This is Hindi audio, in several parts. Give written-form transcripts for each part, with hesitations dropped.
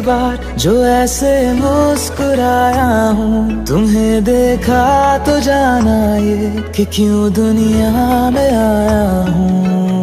बार जो ऐसे मुस्कुराया हूँ, तुम्हें देखा तो जाना ये कि क्यों दुनिया में आया हूँ।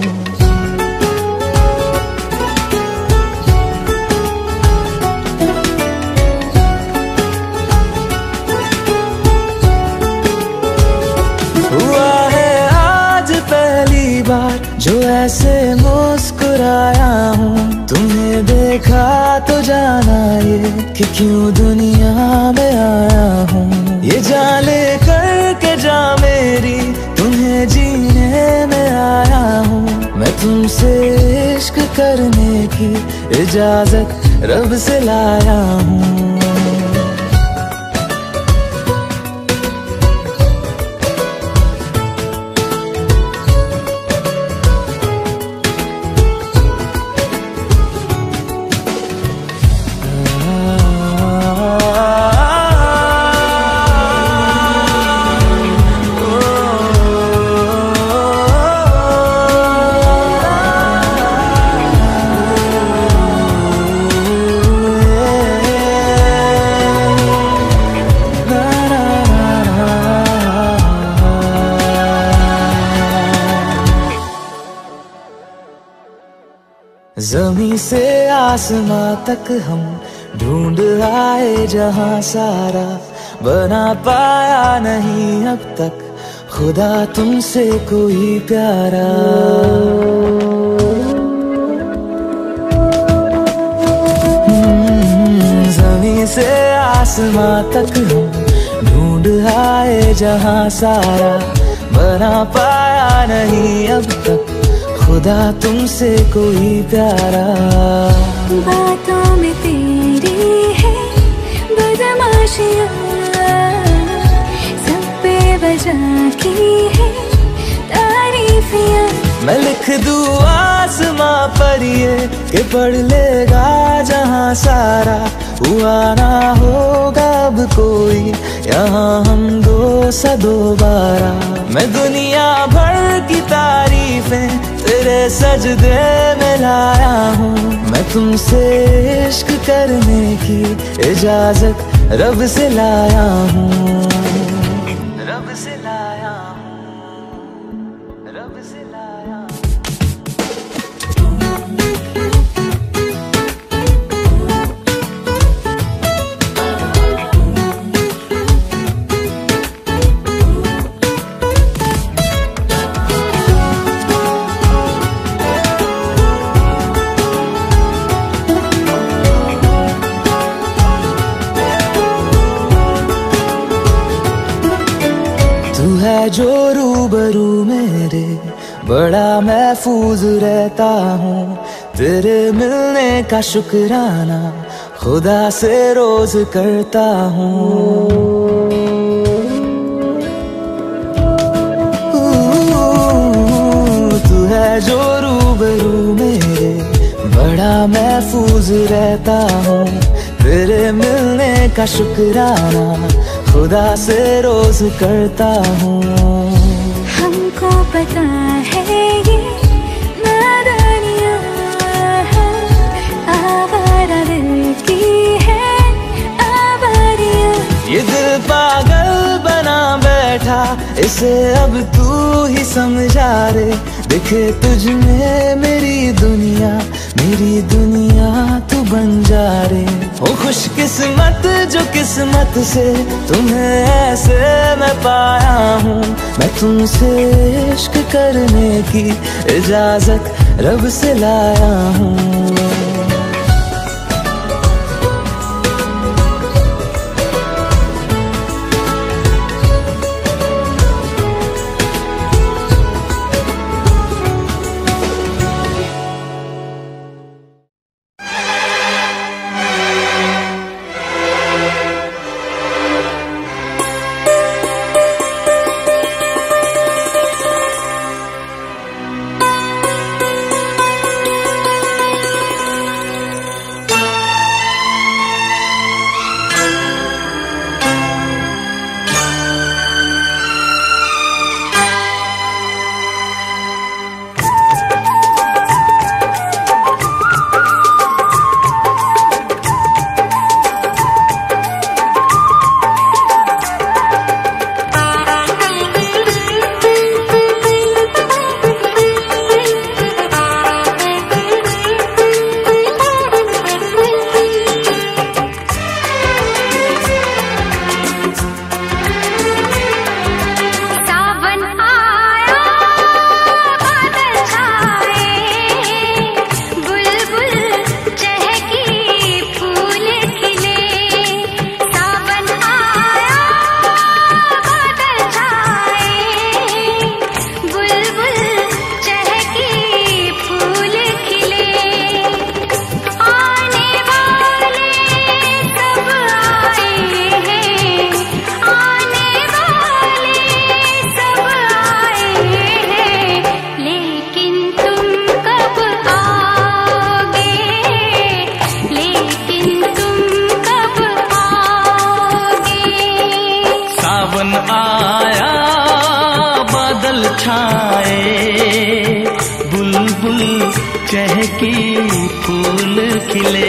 हुआ है आज पहली बार जो ऐसे मुस्कुराया हूँ, तुम्हें देखा तो जाना ये कि क्यों दुनिया में आया हूँ। ये जान ले करके जा मेरी, तुम्हें जीने में आया हूँ। मैं तुमसे इश्क करने की इजाजत रब से लाया हूँ। ज़मीं से आसमां तक हम ढूंढ आए जहां सारा, बना पाया नहीं अब तक खुदा तुमसे कोई प्यारा। ज़मीं से आसमां तक हम ढूंढ आए जहां सारा, बना पाया नहीं अब तक खुदा तुमसे कोई प्यारा। बातों में तेरी है बदमाशियाँ, सब पे बजा की है तारीफियाँ। मैं लिख दूँ आसमां पर ये कि पढ़ लेगा जहां सारा, हुआ ना होगा अब कोई यहाँ हम दो सा दोबारा। मैं दुनिया भर की तारीफें तेरे सजदे में लाया हूँ। मैं तुमसे इश्क करने की इजाजत रब से लाया हूँ। रब से लाया हूँ, रब से लाया हूँ। तू है जो रूबरू मेरे, बड़ा महफूज रहता हूँ। तेरे मिलने का शुक्राना खुदा से रोज करता हूँ। तू है जो रूबरू मेरे, बड़ा महफूज रहता हूँ। तेरे मिलने का शुक्राना खुदा से रोज करता हूँ। हमको पता है ये नादानियाँ हैं, आवारा दिल की है आवारियाँ। ये दिल पागल बना बैठा, इसे अब तू ही समझा रे। दिखे तुझ में मेरी दुनिया तू बन जा रे। ओ खुशकिस्मत जो किस्मत से तुम्हें ऐसे मैं पाया हूँ। मैं तुमसे इश्क करने की इजाजत रब से लाया हूँ। चहकी फूल खिले।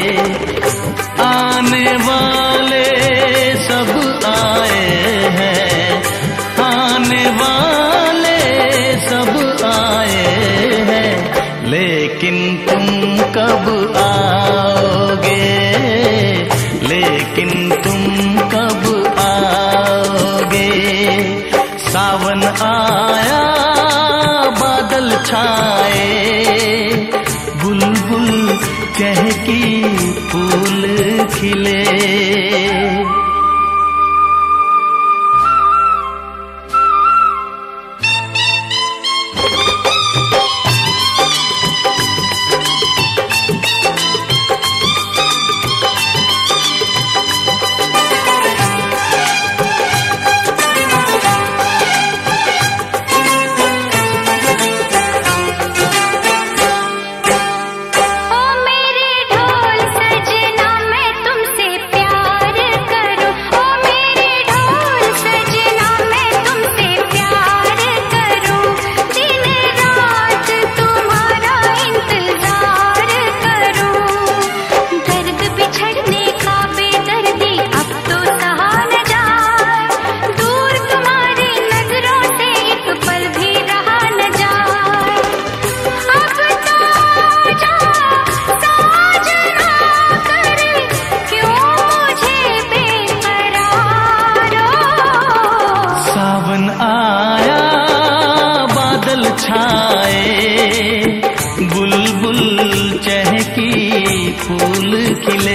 आने वाले सब आए हैं, आने वाले सब आए हैं, लेकिन तुम कब आओगे, लेकिन तुम कब आओगे। सावन आया बादल छाए, बुलबुल चहकी फूल खिले। फूल खिले।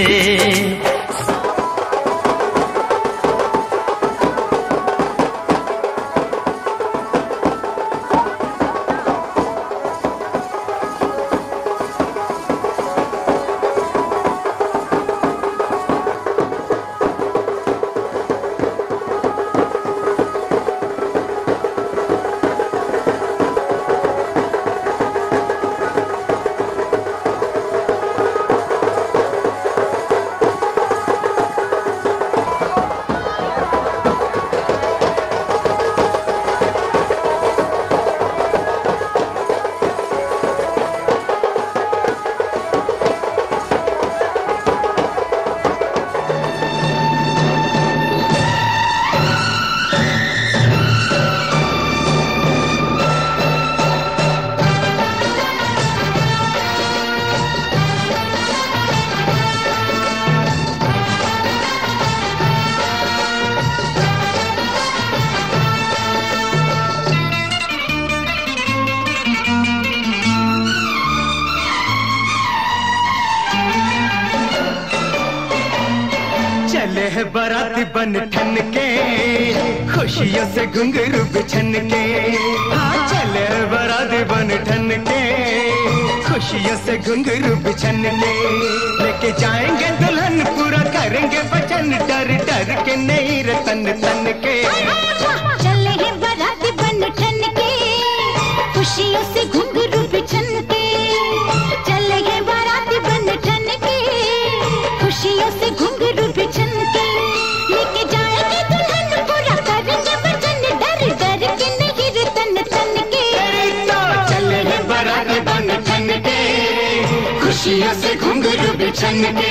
चले है बाराती बन ठन के, खुशियों से घुंघरू बिछन के। हाँ चले है बाराती बन ठन के, खुशियों से घुंघरू बिछन के। लेके जाएंगे दुल्हन पूरा करेंगे वचन, डर डर के नहीं रे तन तन के। चले है बाराती बन ठन के, खुशियों से घुंघरू बिछन के। चले है बाराती बन ठन के, खुशियों से घुंघरू बिछन के। लेके जाएंगे दुल्हन पूरा करेंगे वचन, डर डर के नहीं रे तन तन के। चले है बाराती बन ठन के, खुशियों से घुंघरू बिछन के।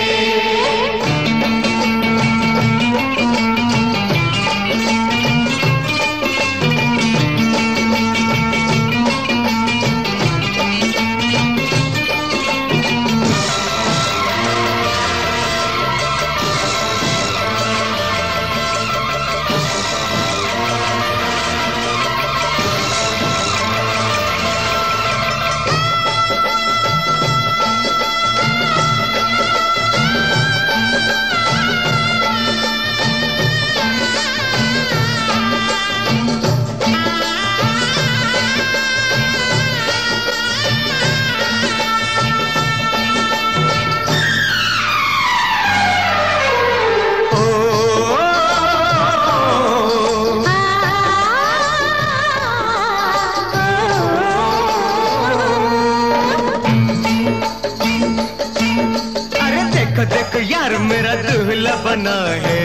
देखो यार मेरा दूल्हा बना है,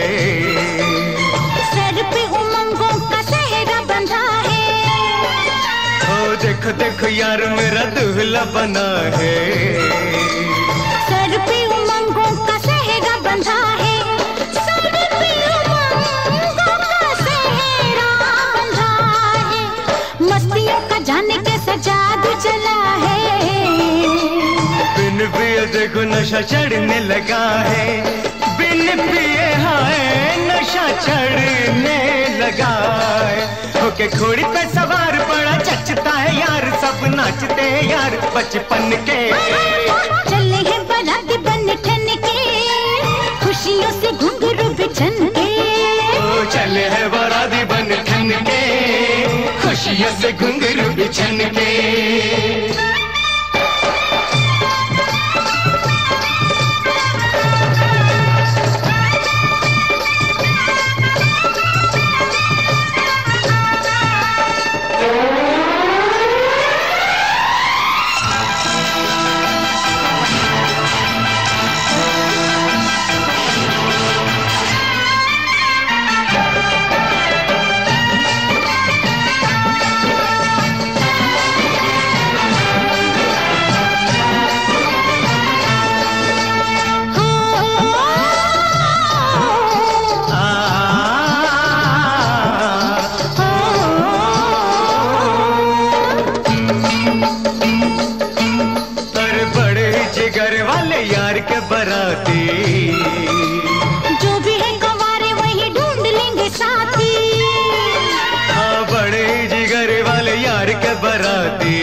सर पे उमंगों का सेहरा बंधा है। ओ देखो देखो यार मेरा दूल्हा बना है, सर पे उमंगों का सेहरा बंधा है, सर पे उमंगों का सेहरा बंधा है, मस्तियों का जाने कैसा जादू चला है, बिन पिए देखो नशा चढ़ने लगा है, बिन पिए हाय नशा चढ़ने लगा है, होके घोड़ी पे सवार बड़ा जचता है यार, सब नाचते हैं यार बचपन के। चले हैं बाराती बन ठन के, खुशियों से घुंघरू बिछन के, ओ चले हैं बाराती बन ठन के, खुशियों से घुंघरू बिछन के। जो भी है कंवारे वही ढूंढ लेंगे साथी, हाँ बड़े जिगर वाले यार के बराती,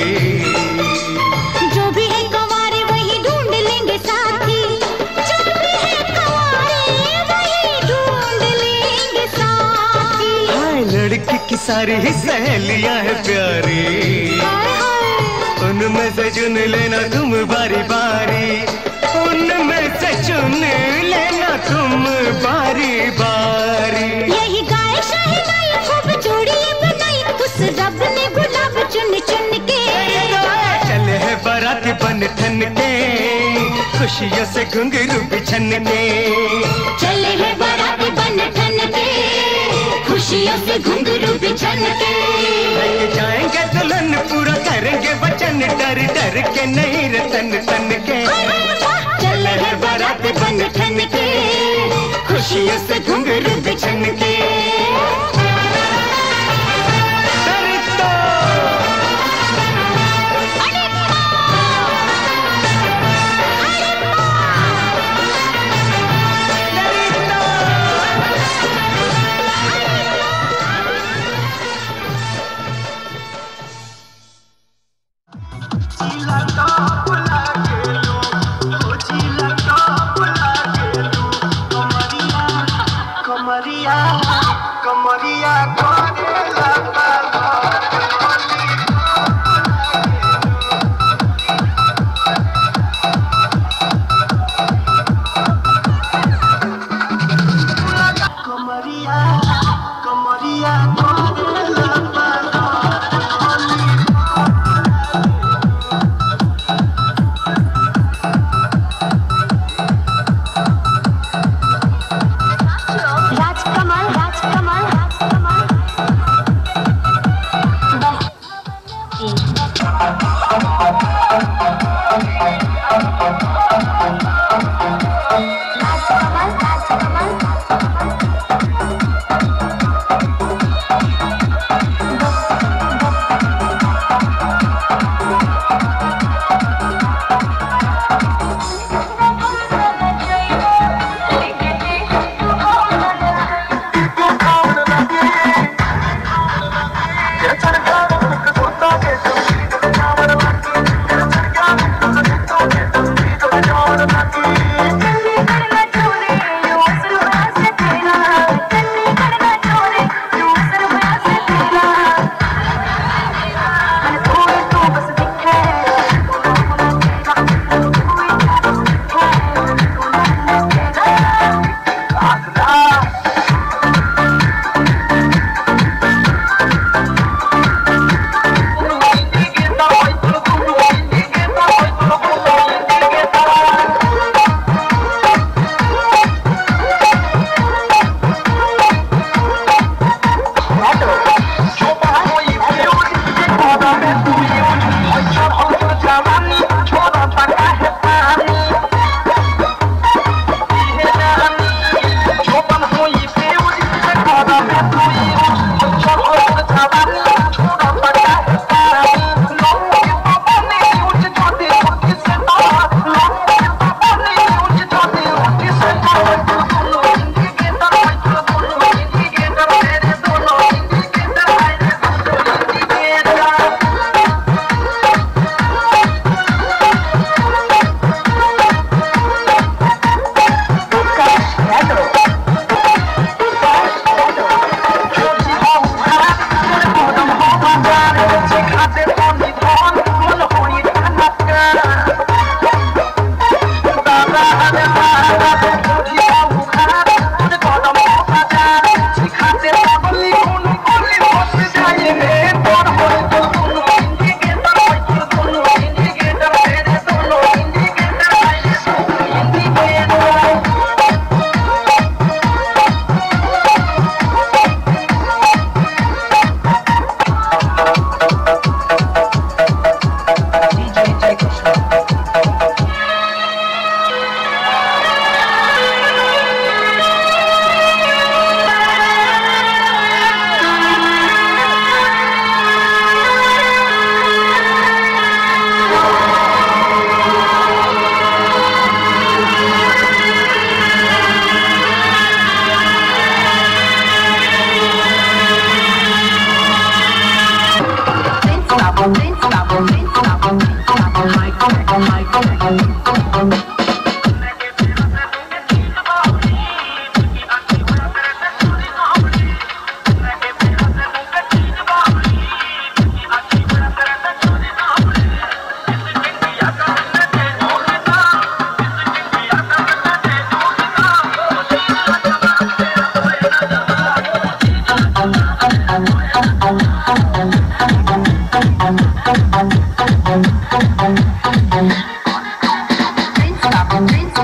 जो भी है कंवारे वही ढूंढ लेंगे साथी, जो भी है कंवारे वही ढूंढ लेंगे साथी। हाय लड़की की सारी ही सहेलियां है प्यारी, उनमें से चुन लेना तुम बारी बारी, उनमें से चुन लेना तुम बारी बारी। यही गाय शहनाई खूब जोड़ी बनाई, उस रब ने गुलाब चुन चुन के, चले है बाराती बन ठन के, खुशियों से घुंघरू बिछन के, चले हैं बाराती बन ठन के, खुशियों से घुंघरू बिछन के, लेके जाएंगे दुल्हन पूरा करेंगे वचन, डर डर के नहीं रतन तन के, चले हैं बाराती बन ठन के, खुशियों से घुंघरू बिछन के।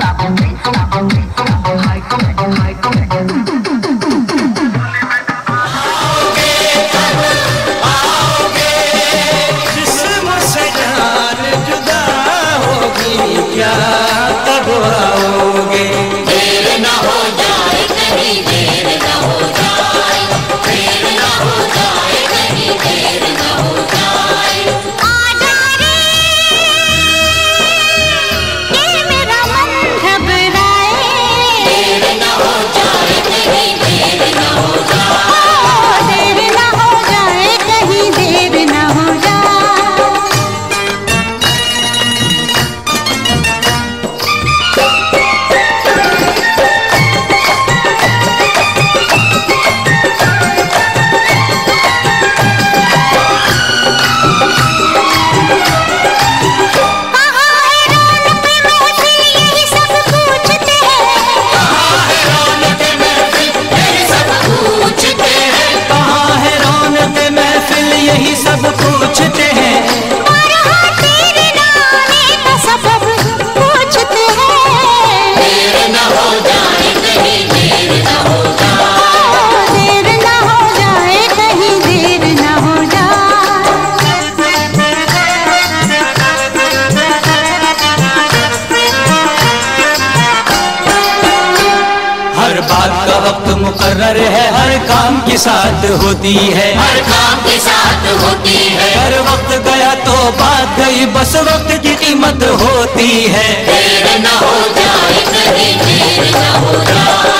मुकर्रर है, हर काम के साथ होती है, हर काम के साथ होती है। हर वक्त गया तो बात गई, बस वक्त की कीमत होती है। देर न हो जाए कहीं, देर न हो जाए।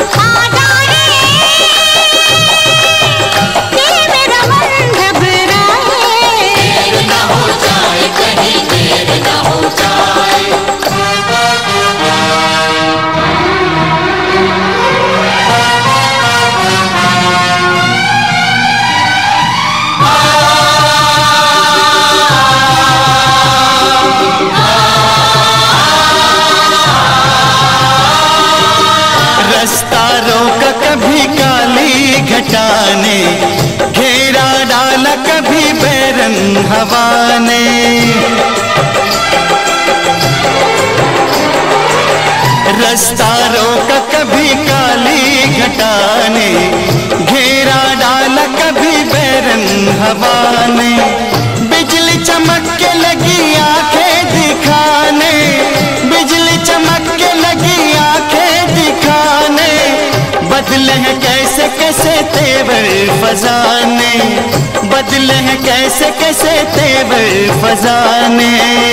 घटाने घेरा डाला कभी बैरंग हवा ने, रास्ता रोका कभी काली घटाने, घेरा डाला कभी बैरंग हवा ने। बिजली चमक के लगी आंखें दिखाने, बिजली चमक के लगी आंखें दिखाने, बदले हैं कैसे कैसे तेवर फजाने, बदले हैं कैसे कैसे तेवर फजाने।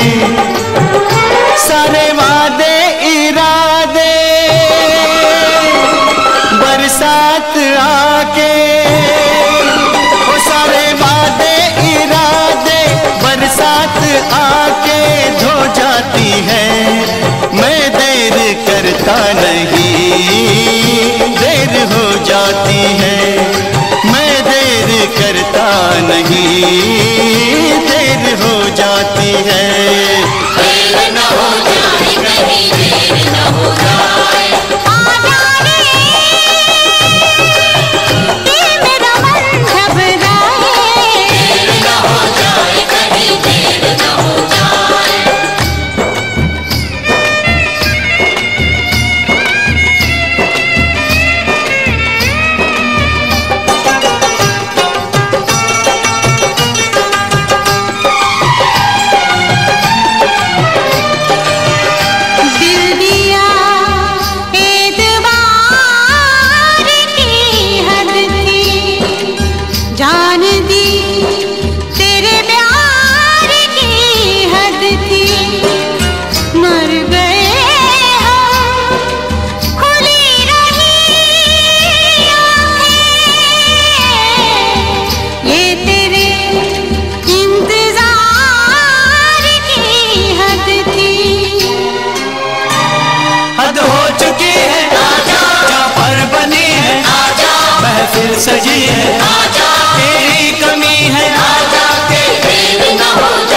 सारे वादे इरादे बरसात आके, वो सारे वादे इरादे बरसात आके धो जाती है। मैं देर करता नहीं, देर हो जाती है। मैं देर करता नहीं, देर हो जाती है। देर न हो जाए कहीं, देर न हो जाए। सजी है, तेरी कमी है, आजा के देर न हो